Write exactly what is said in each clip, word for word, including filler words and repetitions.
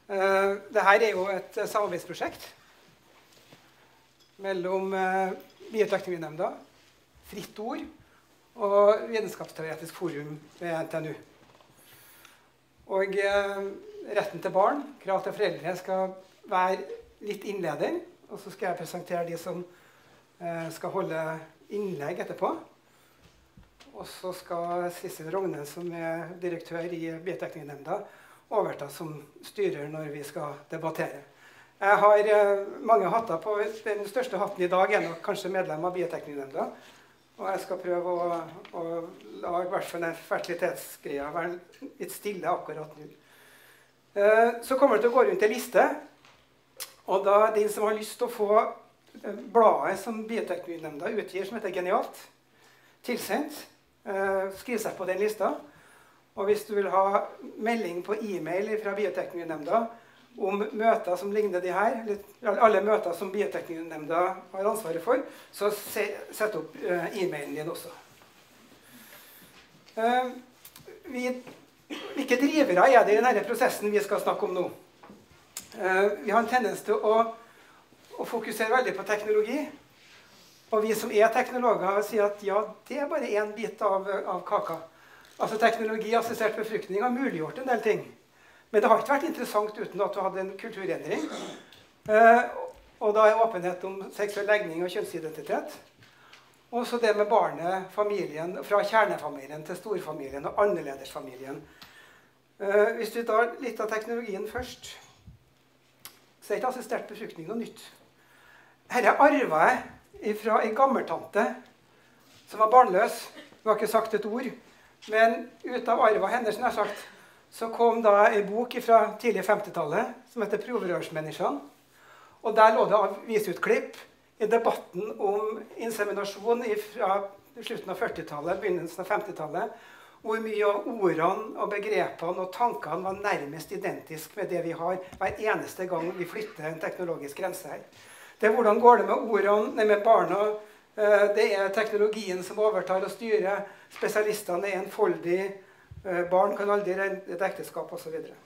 Dette er jo et samarbeidsprosjekt mellom Bioteknologinemnda, Fritt Ord og Vitenskapsteoretisk Forum ved N T N U. Og retten til barn, krav til foreldre, skal være litt innleder, og så skal jeg presentere de som skal holde innlegg etterpå. Og så skal Sissel Rogne, som er direktør i Bioteknologinemnda, overta som styrer når vi skal debattere. Jeg har mange hatter på. Den største hatten i dag er nok kanskje medlem av Bioteknologinemnda. Og jeg skal prøve å, å lage i hvert fall en fertilitetsgreie, være litt stille akkurat nå. Så kommer det til å gå rundt en liste, og da den som har lyst til å få bladet som Bioteknologinemnda utgir, som heter Genialt, tilsendt, skriv seg på den lista. Og hvis du vil ha melding på e-mail fra Bioteknologinemnda om møter som ligner de her, alle møter som Bioteknologinemnda har ansvaret for, så sett opp e-mailen din også. Vi, hvilke drivere er det i denne prosessen vi skal snakke om nå? Vi har en tendens til å, å fokusere veldig på teknologi, og vi som er teknologer sier at ja, det er bare en bit av, av kaka. Altså teknologi assistert befruktning har muliggjort en del ting. Men det har ikke vært interessant uten at du hadde en kulturendring. Eh, og da er åpenhet om seksuell legning og kjønnsidentitet. Og så det med barnet, familien, fra kjernefamilien til storfamilien og annerledesfamilien. Eh, hvis du tar litt av teknologien først, så er ikke assistert befruktning noe nytt. Her arvet jeg fra en gammeltante som var barnløs. Hun har ikke sagt et ord. Men ut av arvet hennes, som jeg har sagt, så kom da en bok fra tidlig femtitallet som heter Proverørsmenneskene. Og der lå det avisutklipp i debatten om inseminasjon fra slutten av førtitallet, begynnelsen av femtitallet, hvor mye av ordene og begrepene og tankene var nærmest identisk med det vi har hver eneste gang vi flytter en teknologisk grense her. Det er hvordan går det med ordene, med barna. Det er teknologien som overtar og styrer. Spesialistene er enfoldig. Barn kan aldri regne et ekteskap og så videre.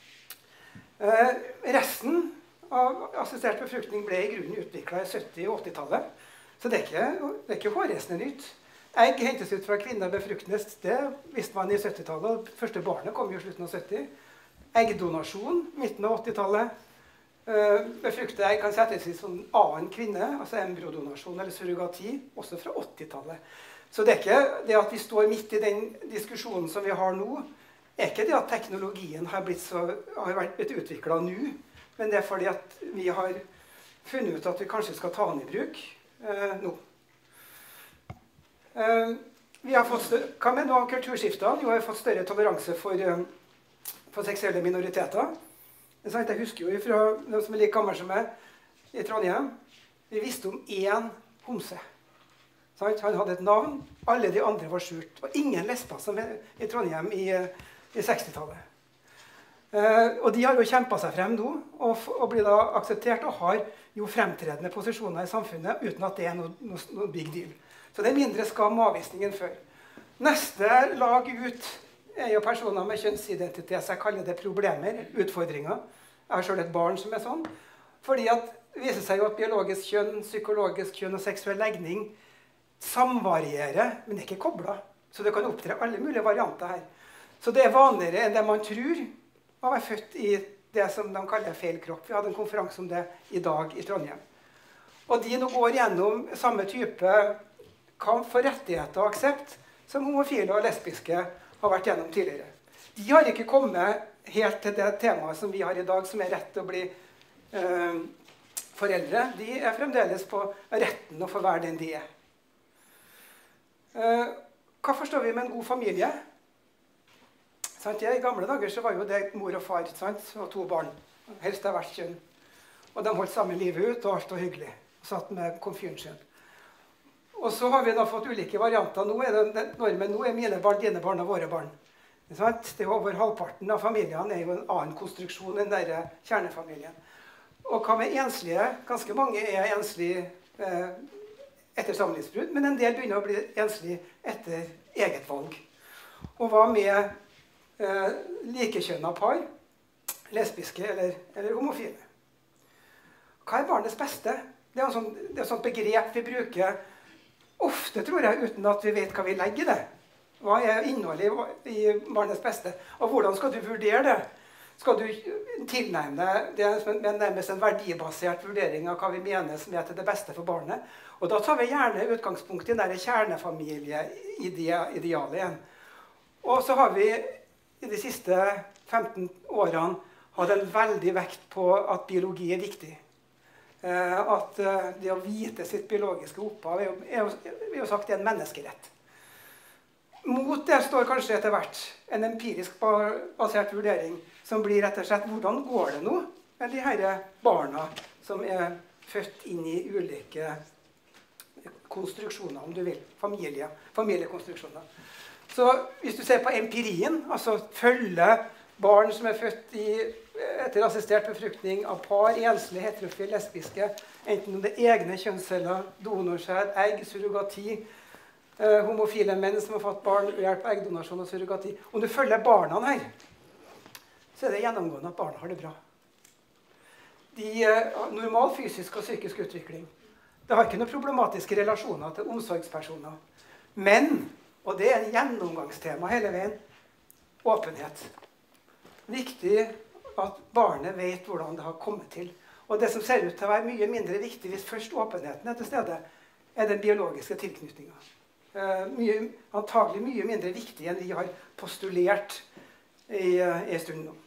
Resten av assistert befruktning ble i grunnen utviklet i sytti- og åttitallet. Så det er ikke, det er ikke hårreisende nytt. Egg hentes ut fra kvinner befruktnes, det visste man i syttitallet. Det første barnet kom jo i slutten av sytti. Eggdonasjon, midten av åttitallet. Befruktede egg kan settes i sånn annen kvinne, altså embryodonasjon eller surrogati, også fra åttitallet. Så det er ikke det at vi står midt i den diskusjonen som vi har nå, er ikke det at teknologien har blitt, så, har blitt utviklet nå, men det er fordi at vi har funnet ut at vi kanskje skal ta den i bruk eh, nå. Eh, vi har fått større, hva med noe av kulturskiftene? Vi har fått større toleranse for, eh, for seksuelle minoriteter. Jeg husker jo fra noen som er like gammel som meg i Trondheim, vi visste om én homse. Han hadde et navn, alle de andre var skjult. Og ingen lesber som i Trondheim i, i sekstitallet. Eh, og de har jo kjempet seg frem nå, og, og blir da akseptert og har jo fremtredende posisjoner i samfunnet uten at det er noe, noe, noe big deal. Så det er mindre skam og avvisning enn før. Neste lag ut er jo personer med kjønnsidentitet, så jeg kaller det problemer, utfordringer. Jeg har selv et barn som er sånn. Fordi at det viser seg jo at biologisk kjønn, psykologisk kjønn og seksuell legning samvarierer, men det er ikke koblet. Så det kan opptre alle mulige varianter her. Så det er vanligere enn det man tror å være født i det som de kaller feil kropp. Vi hadde en konferanse om det i dag i Trondheim. Og de nå går gjennom samme type kamp for rettigheter og aksept som homofile og lesbiske har vært gjennom tidligere. De har ikke kommet helt til det temaet som vi har i dag, som er rett til å bli eh, foreldre. De er fremdeles på retten å få være den de er. Eh, hva forstår vi med en god familie? Sant? I gamle dager så var jo det mor og far, sant? Og to barn, helst av hvert kjønn. Og de holdt sammen livet ut, og alt var hyggelig. Satt med komfyren sin. Og så har vi da fått ulike varianter. Nå er det normen, nå er mine barn, dine barn og våre barn. Sant? Det er over halvparten av familiene er jo en annen konstruksjon enn denne kjernefamilien. Og hva med enslige? Ganske mange er enslige eh, etter samlivsbrudd, men en del begynner å bli enslige etter eget valg. Og hva med eh, likekjønnet par? lesbiske eller, eller homofile. Hva er barnets beste? Det er et sånt, det er et sånt begrep vi bruker ofte, tror jeg, uten at vi vet hva vi legger i det. Hva er innholdet i, i barnets beste? Og hvordan skal du vurdere det? Skal du tilnærme deg det er nærmest en verdibasert vurdering av hva vi mener som er til det beste for barnet? Og da tar vi gjerne utgangspunkt i den kjernefamilieidealet igjen. Og så har vi i de siste femten årene hatt en veldig vekt på at biologi er viktig. At det å vite sitt biologiske opphav er jo, er jo, er jo sagt det er en menneskerett. Mot det står kanskje etter hvert en empirisk basert vurdering som blir rett og slett hvordan går det nå med de her barna som er født inn i ulike konstruksjoner, om du vil, familie, familiekonstruksjoner. Så hvis du ser på empirien, altså følge barn som er født i, etter assistert befruktning av par, enslige, heterofile, lesbiske, enten om det er egne kjønnsceller, donorsæd, egg, surrogati, eh, homofile menn som har fått barn ved hjelp av eggdonasjon og surrogati. Om du følger barna her, så er det gjennomgående at barna har det bra. De har eh, normal fysisk og psykisk utvikling. Det har ikke noen problematiske relasjoner til omsorgspersoner. Men, og det er en gjennomgangstema hele veien, åpenhet. Viktig at barnet vet hvordan det har kommet til. Og det som ser ut til å være mye mindre viktig hvis først åpenheten er til stede, er den biologiske tilknytningen. Eh, mye, antagelig mye mindre viktig enn vi har postulert i, i stund nå.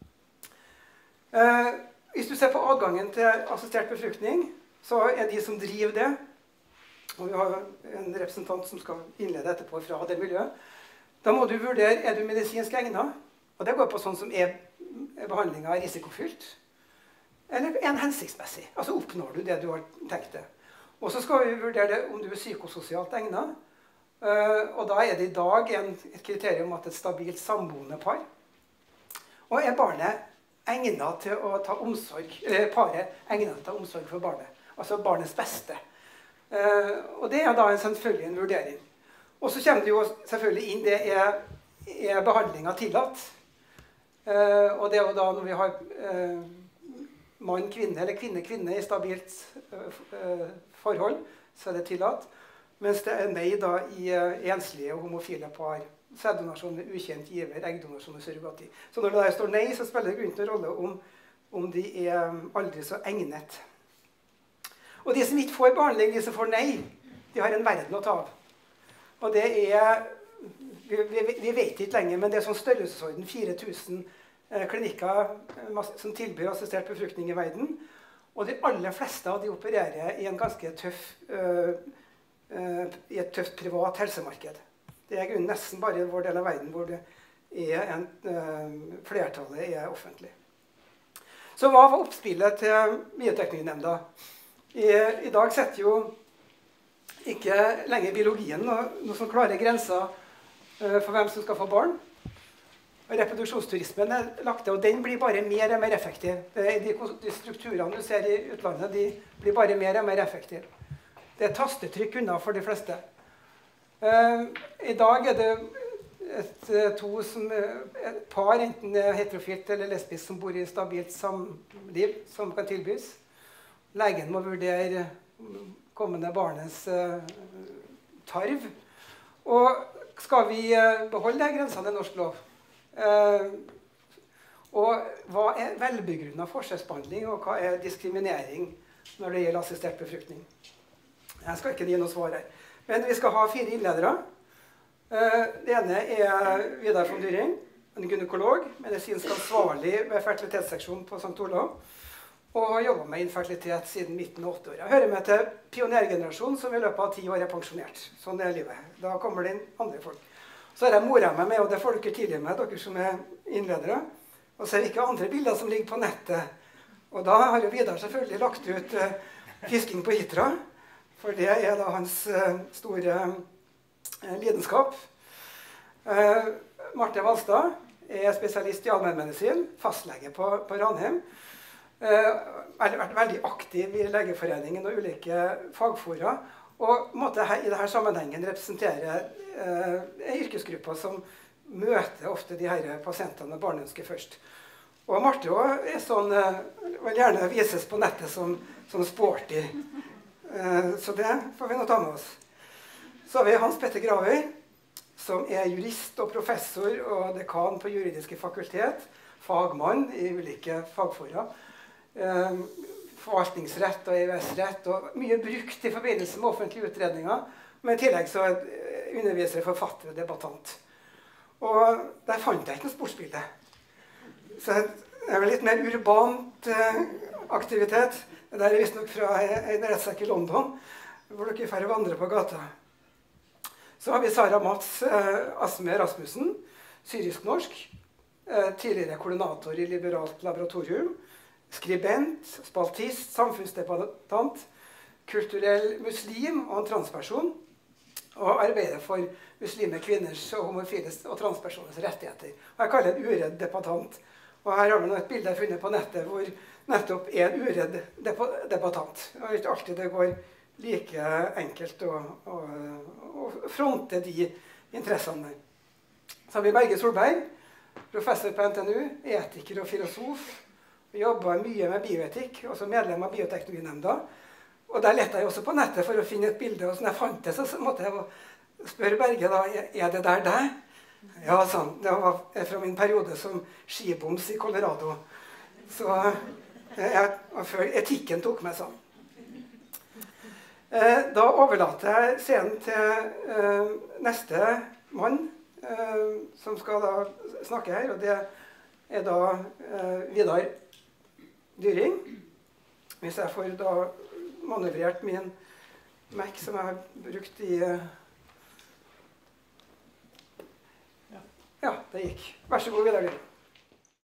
Eh, hvis du ser på adgangen til assistert befruktning, så er de som driver det, og vi har en representant som skal innlede etterpå fra det miljøet, da må du vurdere, er du medisinsk egnet? Og det går på sånn som er behandlingen er risikofylt, eller er den hensiktsmessig? Altså oppnår du det du har tenkt det. Og så skal vi vurdere det om du er psykososialt egnet, og da er det i dag en, et kriterium at et stabilt samboende par. Og er barnet egnet til å ta omsorg, eller paret egnet til å ta omsorg for barnet? Altså barnets beste. Og det er da en selvfølgelig en vurdering. Og så kommer det jo selvfølgelig inn, det er, er behandlingen tillatt. Uh, og det er jo da når vi har uh, mann-kvinne eller kvinne-kvinne i stabilt uh, forhold, så er det tillatt. Mens det er nei da i uh, enslige og homofile par. Sæddonasjon med ukjent giver, eggdonasjon og surrogati. Så når det der står nei, så spiller det ikke noen rolle om, om de er aldri så egnet. Og de som ikke får behandling, de som får nei, de har en verden å ta av. Og det er... Vi, vi, vi vet ikke lenger, men det er sånn størrelsesorden fire tusen eh, klinikker eh, som tilbyr assistert befruktning i verden. Og de aller fleste av de opererer i, en ganske tøff, eh, eh, i et tøft privat helsemarked. Det er nesten bare i vår del av verden hvor det er en, eh, flertallet er offentlig. Så hva var oppspillet til Bioteknologinemnda? I, I dag setter jo ikke lenger biologien noe, noe som klare grenser for hvem som skal få barn. Reproduksjonsturismen er lagt til, og den blir bare mer og mer effektiv. De, de strukturene du ser i utlandet, de blir bare mer og mer effektive. Det er tastetrykk unna for de fleste. I dag er det et, to som, et par, enten heterofilt eller lesbisk, som bor i stabilt samliv, som kan tilbys. Legen må vurdere kommende barnets tarv. Og skal vi beholde de grensene i norsk lov? Eh, og hva er velbegrunnet forskjellsbehandling, og hva er diskriminering når det gjelder assistert befruktning? Jeg skal ikke gi noe svar her. Men vi skal ha fire innledere. Eh, det ene er Vidar von Dyring, en gynekolog, medisinsk ansvarlig ved fertilitetsseksjonen på Sankt Olav, og har jobbet med infertilitet siden midten av åtte år. Jeg hører med til pionergenerasjonen som i løpet av ti år er pensjonert. Sånn er livet. Da kommer det inn andre folk. Så har jeg moret meg med, og det får dere tidlig med, dere som er innledere, og ser ikke andre bilder som ligger på nettet. Og da har jo Vidar selvfølgelig lagt ut uh, fisking på Hitra, for det er da hans uh, store uh, lidenskap. Uh, Marte Valstad er spesialist i allmennmedisin, fastlege på, på Ranheim. Uh, vært veldig aktiv i Legeforeningen og ulike fagfora, og måtte her, i denne sammenhengen representere uh, en yrkesgruppe som møter ofte de her pasientene med barneønsker først. Og Marte også er sånn, vil gjerne vises på nettet som, som sporty. Så det får vi nå ta med oss. Så har vi Hans Petter Gravøy, som er jurist og professor og dekan på juridiske fakultet, fagmann i ulike fagfora, forvaltningsrett og E U S-rett, og mye brukt i forbindelse med offentlige utredninger, men i tillegg så underviser jeg forfatter og debattant. Og der fant jeg ikke noe sportsbilde. Så det er vel litt mer urbant eh, aktivitet. Det der er visst nok fra en rettssak i London, hvor dere får vandre på gata. Så har vi Sara Mats eh, Asme Rasmussen, syrisk-norsk, eh, tidligere koordinator i Liberalt Laboratorium, skribent, spaltist, samfunnsdebattant, kulturell muslim og en transperson, og arbeider for muslime kvinners og homofiles og transpersoners rettigheter. Og jeg kaller det en uredd debattant. Og her har vi et bilde jeg funnet på nettet hvor nettopp er en uredd debattant. Det er ikke alltid det går like enkelt å, å, å fronte de interessene. Så har vi Berge Solberg, professor på N T N U, etiker og filosof. Vi jobber mye med bioetikk, også medlem av Bioteknologinemnda. Og der lette jeg også på nettet for å finne et bilde, og så når jeg fant det, så måtte jeg spørre Berge da, er det der der? Ja, sånn. Det var fra min periode som skiboms i Colorado. Så jeg, før etikken tok meg sånn. Eh, da overlater jeg scenen til eh, neste mann eh, som skal da snakke her, og det er da eh, Vidar Dyring. Hvis jeg får da manøvrert min Mac som jeg har brukt i eh, ja, det gikk. Vær så god, Vidar Dyring.